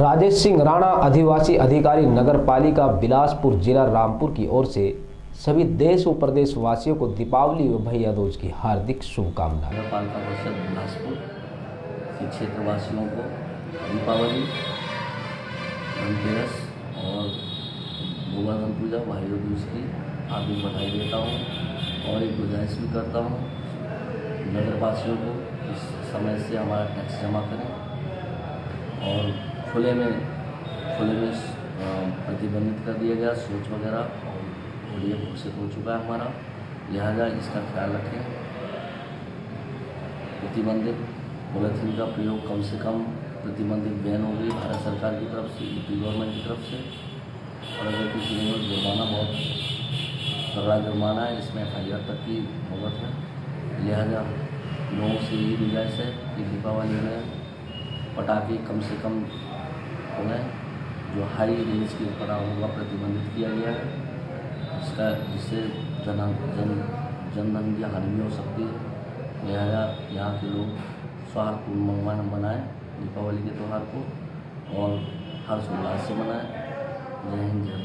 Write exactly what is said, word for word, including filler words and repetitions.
राजेश सिंह राणा, आदिवासी अधिकारी, नगर पालिका बिलासपुर, जिला रामपुर की ओर से सभी देश व प्रदेश वासियों को दीपावली व भैया दूज की हार्दिक शुभकामनाएं। नगर पालिका परिषद बिलासपुर के क्षेत्रवासियों को दीपावली, धनतेरस और गोवर्धन पूजा, भाइयों दूज की हार्दिक बधाई देता हूँ और एक गुजारिश भी करता हूँ नगरवासियों को इस समय से हमारा टैक्स जमा करें और खुले में खुले में प्रतिबंधित कर दिया गया सोच वगैरह और ये घोषित हो चुका है हमारा, लिहाजा इसका ख्याल रखें। प्रतिबंधित पॉलीथीन का प्रयोग कम से कम प्रतिबंधित बैन होगी भारत सरकार की तरफ से, यूपी गवर्नमेंट की तरफ से। और अगर किसी ने जुर्माना बहुत तगड़ा जुर्माना है, इसमें एफ आई आर तक की नौबत है। लिहाजा लोगों से यही गुजारिश है कि दीपावली में पटाखे कम से कम उन्हें जो हाई रेंज के पटाखों का प्रतिबंधित किया गया है, इसका जिससे जन जन जनधन की हानि भी हो सकती है। लिहाजा यहाँ के लोग सौहार्दपूर्ण मनाएं दीपावली के त्यौहार को और हर्ष उल्लास से मनाएं। जय हिंद, जय भारत।